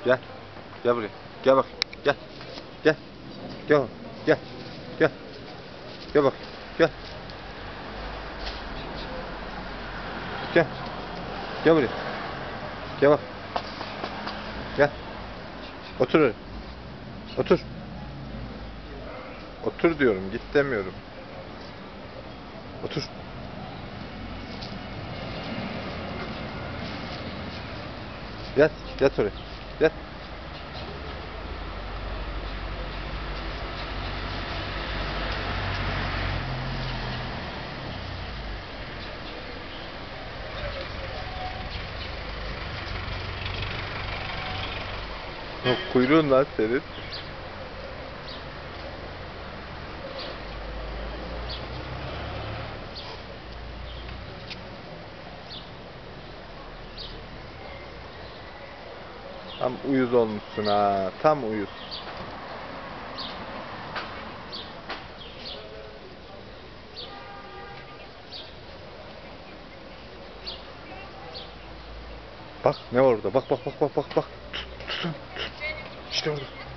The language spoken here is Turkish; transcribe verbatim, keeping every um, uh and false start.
Gel. Gel buraya. Gel bak. Gel. Gel. Gel. Gel. Gel. Gel bak. Gel. Gel. Gel buraya. Gel bak. Gel. Otur öyle. Otur. Otur diyorum. Git demiyorum. Otur. Yat. Yat oraya. Yat. Yok, kuyruğun lan senin. Tam uyuz olmuşsun ha. Tam uyuz. Bak ne orada. Bak bak bak bak bak bak. Tut, tut, tut. İşte orada.